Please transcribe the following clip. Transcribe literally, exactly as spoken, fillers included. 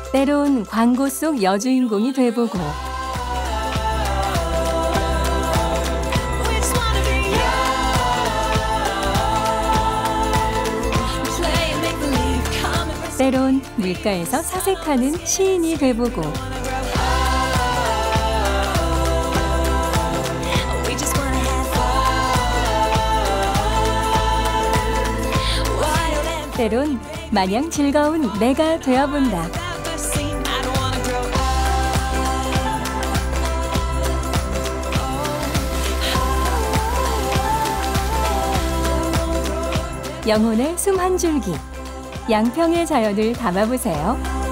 때론 광고 속 여주인공이 돼보고 때론 물가에서 사색하는 시인이 돼보고 때론 마냥 즐거운 내가 되어본다. 영혼의 숨 한 줄기, 양평의 자연을 담아보세요.